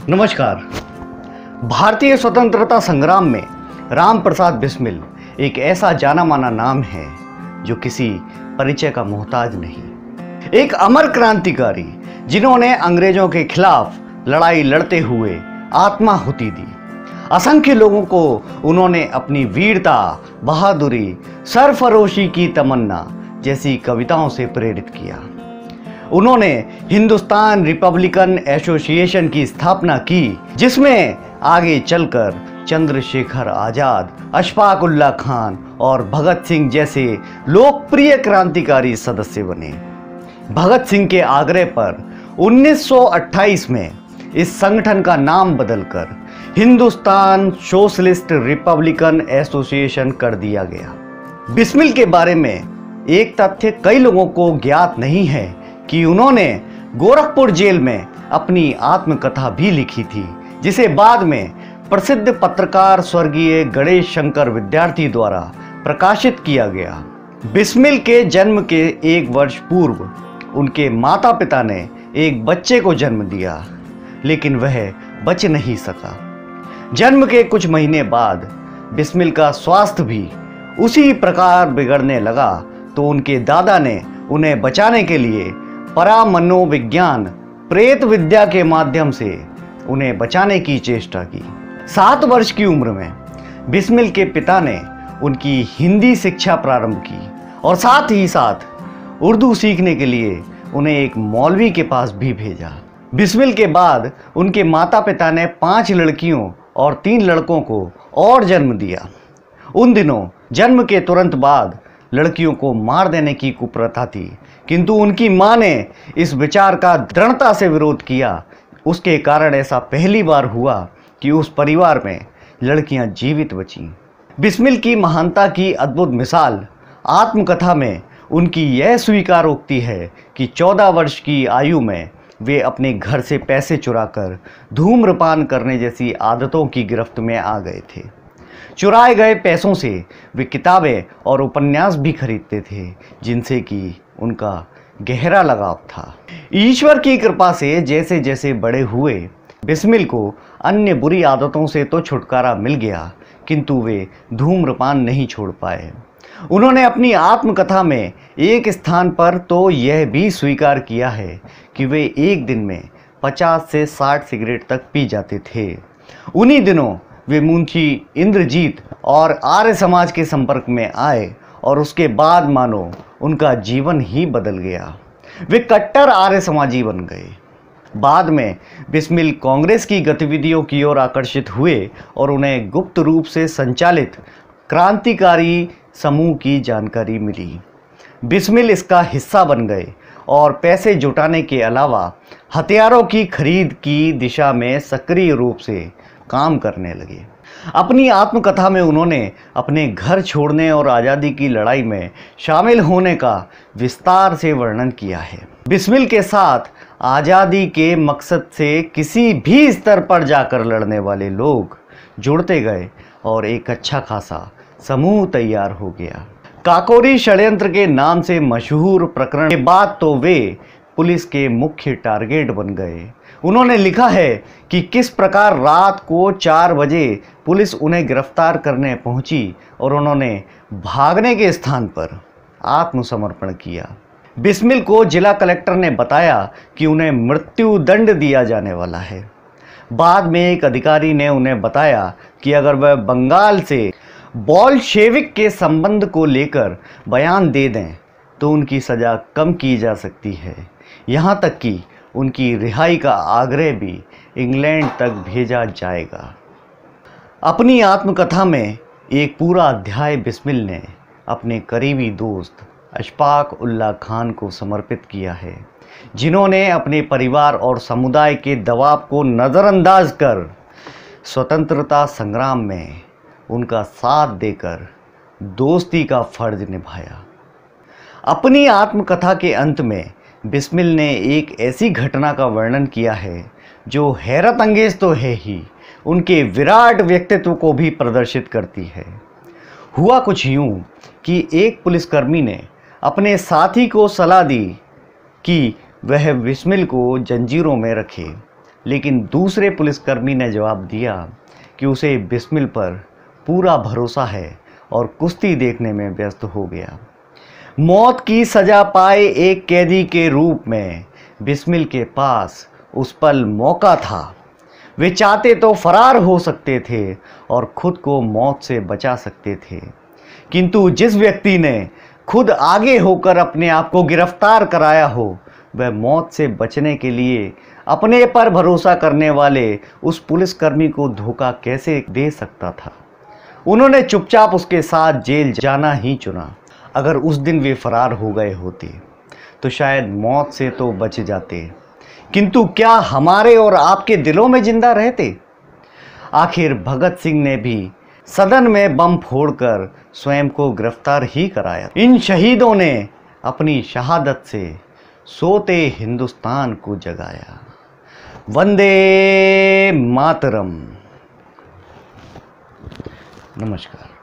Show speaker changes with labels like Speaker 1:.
Speaker 1: नमस्कार। भारतीय स्वतंत्रता संग्राम में राम प्रसाद बिस्मिल एक ऐसा जाना माना नाम है जो किसी परिचय का मोहताज नहीं। एक अमर क्रांतिकारी जिन्होंने अंग्रेजों के खिलाफ लड़ाई लड़ते हुए आत्माहुति दी। असंख्य लोगों को उन्होंने अपनी वीरता, बहादुरी, सरफरोशी की तमन्ना जैसी कविताओं से प्रेरित किया। उन्होंने हिंदुस्तान रिपब्लिकन एसोसिएशन की स्थापना की, जिसमें आगे चलकर चंद्रशेखर आजाद, अशफाक उल्लाह खान और भगत सिंह जैसे लोकप्रिय क्रांतिकारी सदस्य बने। भगत सिंह के आग्रह पर 1928 में इस संगठन का नाम बदलकर हिंदुस्तान सोशलिस्ट रिपब्लिकन एसोसिएशन कर दिया गया। बिस्मिल के बारे में एक तथ्य कई लोगों को ज्ञात नहीं है कि उन्होंने गोरखपुर जेल में अपनी आत्मकथा भी लिखी थी, जिसे बाद में प्रसिद्ध पत्रकार स्वर्गीय गणेश शंकर विद्यार्थी द्वारा प्रकाशित किया गया। बिस्मिल के जन्म के 1 वर्ष पूर्व उनके माता पिता ने एक बच्चे को जन्म दिया, लेकिन वह बच नहीं सका। जन्म के कुछ महीने बाद बिस्मिल का स्वास्थ्य भी उसी प्रकार बिगड़ने लगा, तो उनके दादा ने उन्हें बचाने के लिए परामनोविज्ञान प्रेत विद्या के माध्यम से उन्हें बचाने की चेष्टा की। 7 वर्ष की उम्र में बिस्मिल के पिता ने उनकी हिंदी शिक्षा प्रारंभ की और साथ ही साथ उर्दू सीखने के लिए उन्हें एक मौलवी के पास भी भेजा। बिस्मिल के बाद उनके माता पिता ने 5 लड़कियों और 3 लड़कों को और जन्म दिया। उन दिनों जन्म के तुरंत बाद लड़कियों को मार देने की कुप्रथा थी, किंतु उनकी मां ने इस विचार का दृढ़ता से विरोध किया। उसके कारण ऐसा पहली बार हुआ कि उस परिवार में लड़कियां जीवित बचीं। बिस्मिल की महानता की अद्भुत मिसाल आत्मकथा में उनकी यह स्वीकारोक्ति है कि 14 वर्ष की आयु में वे अपने घर से पैसे चुराकर धूम्रपान करने जैसी आदतों की गिरफ्त में आ गए थे। चुराए गए पैसों से वे किताबें और उपन्यास भी खरीदते थे, जिनसे कि उनका गहरा लगाव था। ईश्वर की कृपा से जैसे जैसे बड़े हुए बिस्मिल को अन्य बुरी आदतों से तो छुटकारा मिल गया, किंतु वे धूम्रपान नहीं छोड़ पाए। उन्होंने अपनी आत्मकथा में एक स्थान पर तो यह भी स्वीकार किया है कि वे एक दिन में 50 से 60 सिगरेट तक पी जाते थे। उन्हीं दिनों वे मुंशी इंद्रजीत और आर्य समाज के संपर्क में आए और उसके बाद मानो उनका जीवन ही बदल गया। वे कट्टर आर्य समाजी बन गए। बाद में बिस्मिल कांग्रेस की गतिविधियों की ओर आकर्षित हुए और उन्हें गुप्त रूप से संचालित क्रांतिकारी समूह की जानकारी मिली। बिस्मिल इसका हिस्सा बन गए और पैसे जुटाने के अलावा हथियारों की खरीद की दिशा में सक्रिय रूप से काम करने लगे। अपनी आत्मकथा में उन्होंने अपने घर छोड़ने और आज़ादी की लड़ाई में शामिल होने का विस्तार से वर्णन किया है। बिस्मिल के साथ आज़ादी के मकसद से किसी भी स्तर पर जाकर लड़ने वाले लोग जुड़ते गए और एक अच्छा खासा समूह तैयार हो गया। काकोरी षड्यंत्र के नाम से मशहूर प्रकरण के बाद तो वे पुलिस के मुख्य टारगेट बन गए। उन्होंने लिखा है कि किस प्रकार रात को 4 बजे पुलिस उन्हें गिरफ्तार करने पहुंची और उन्होंने भागने के स्थान पर आत्मसमर्पण किया। बिस्मिल को जिला कलेक्टर ने बताया कि उन्हें मृत्यु दंड दिया जाने वाला है। बाद में एक अधिकारी ने उन्हें बताया कि अगर वह बंगाल से बोल्शेविक के संबंध को लेकर बयान दे दें तो उनकी सज़ा कम की जा सकती है। यहाँ तक कि उनकी रिहाई का आग्रह भी इंग्लैंड तक भेजा जाएगा। अपनी आत्मकथा में एक पूरा अध्याय बिस्मिल ने अपने करीबी दोस्त अशफाक उल्लाह खान को समर्पित किया है, जिन्होंने अपने परिवार और समुदाय के दबाव को नज़रअंदाज कर स्वतंत्रता संग्राम में उनका साथ देकर दोस्ती का फर्ज निभाया। अपनी आत्मकथा के अंत में बिस्मिल ने एक ऐसी घटना का वर्णन किया है जो हैरत अंगेज तो है ही, उनके विराट व्यक्तित्व को भी प्रदर्शित करती है। हुआ कुछ यूं कि एक पुलिसकर्मी ने अपने साथी को सलाह दी कि वह बिस्मिल को जंजीरों में रखे। लेकिन दूसरे पुलिसकर्मी ने जवाब दिया कि उसे बिस्मिल पर पूरा भरोसा है और कुश्ती देखने में व्यस्त हो गया। मौत की सज़ा पाए एक कैदी के रूप में बिस्मिल के पास उस पल मौका था। वे चाहते तो फरार हो सकते थे और खुद को मौत से बचा सकते थे, किंतु जिस व्यक्ति ने खुद आगे होकर अपने आप को गिरफ्तार कराया हो, वह मौत से बचने के लिए अपने पर भरोसा करने वाले उस पुलिसकर्मी को धोखा कैसे दे सकता था। उन्होंने चुपचाप उसके साथ जेल जाना ही चुना। अगर उस दिन वे फरार हो गए होते तो शायद मौत से तो बच जाते, किंतु क्या हमारे और आपके दिलों में जिंदा रहते? आखिर भगत सिंह ने भी सदन में बम फोड़कर स्वयं को गिरफ्तार ही कराया। इन शहीदों ने अपनी शहादत से सोते हिंदुस्तान को जगाया। वंदे मातरम। नमस्कार।